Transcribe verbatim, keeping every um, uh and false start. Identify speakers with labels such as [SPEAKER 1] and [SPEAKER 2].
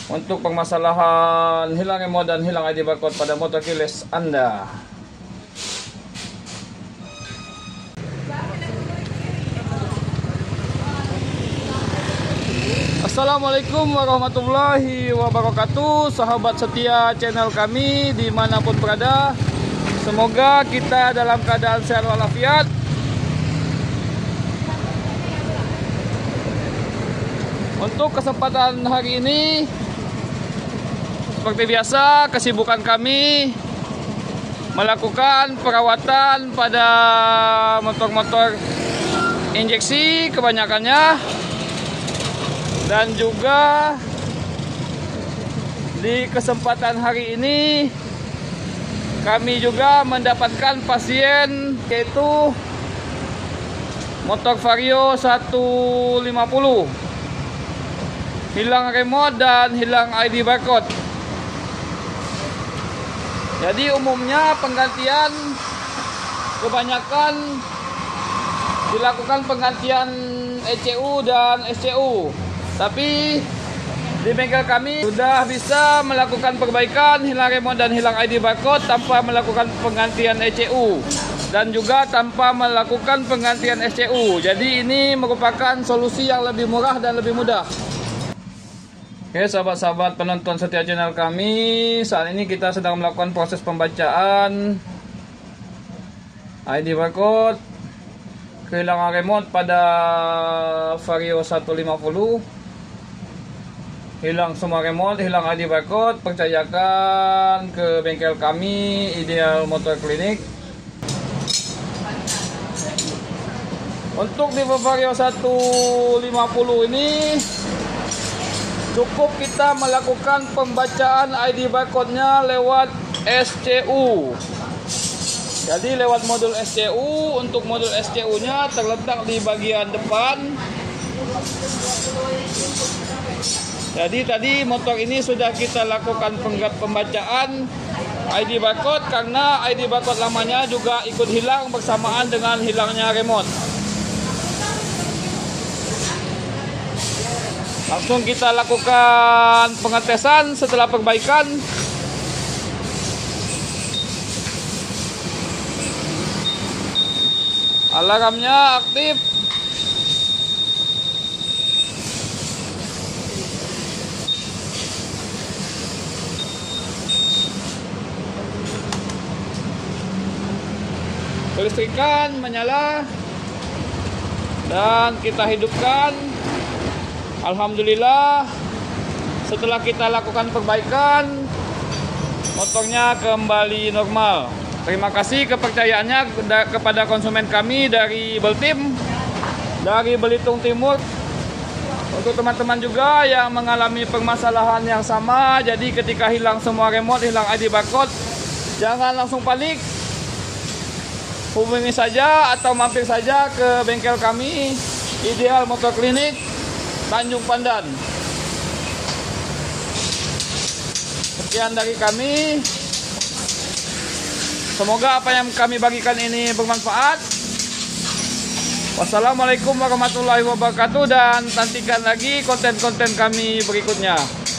[SPEAKER 1] untuk permasalahan hilang remote dan hilang I D barcode pada motor keyless Anda. Assalamualaikum warahmatullahi wabarakatuh, sahabat setia channel kami dimanapun berada. Semoga kita dalam keadaan sehat walafiat. Untuk kesempatan hari ini, seperti biasa, kesibukan kami melakukan perawatan pada motor-motor injeksi kebanyakannya, dan juga di kesempatan hari ini kami juga mendapatkan pasien, yaitu motor Vario seratus lima puluh, hilang remote dan hilang I D barcode. Jadi umumnya penggantian kebanyakan dilakukan penggantian E C U dan S C U. Tapi di bengkel kami sudah bisa melakukan perbaikan hilang remote dan hilang I D barcode tanpa melakukan penggantian E C U dan juga tanpa melakukan penggantian S C U. Jadi ini merupakan solusi yang lebih murah dan lebih mudah. Oke, sahabat-sahabat penonton setia channel kami, saat ini kita sedang melakukan proses pembacaan I D barcode kehilangan remote pada Vario seratus lima puluh. Hilang semua remote, hilang I D barcode, percayakan ke bengkel kami, Ideal Motor Clinic. Untuk di Vario seratus lima puluh ini cukup kita melakukan pembacaan I D barcode-nya lewat S C U. Jadi lewat modul S C U. Untuk modul S C U-nya terletak di bagian depan. Jadi tadi motor ini sudah kita lakukan pembacaan I D barcode, karena I D barcode lamanya juga ikut hilang bersamaan dengan hilangnya remote. Langsung kita lakukan pengetesan setelah perbaikan. Alarmnya aktif. Kelistrikan menyala dan kita hidupkan. Alhamdulillah, setelah kita lakukan perbaikan, motornya kembali normal. Terima kasih kepercayaannya kepada konsumen kami dari Beltim, dari Belitung Timur. Untuk teman-teman juga yang mengalami permasalahan yang sama, jadi ketika hilang semua remote, hilang I D barcode, jangan langsung panik. Hubungi saja atau mampir saja ke bengkel kami, Ideal Motor Clinic, Tanjung Pandan. Sekian dari kami. Semoga apa yang kami bagikan ini bermanfaat. Wassalamualaikum warahmatullahi wabarakatuh, dan nantikan lagi konten-konten kami berikutnya.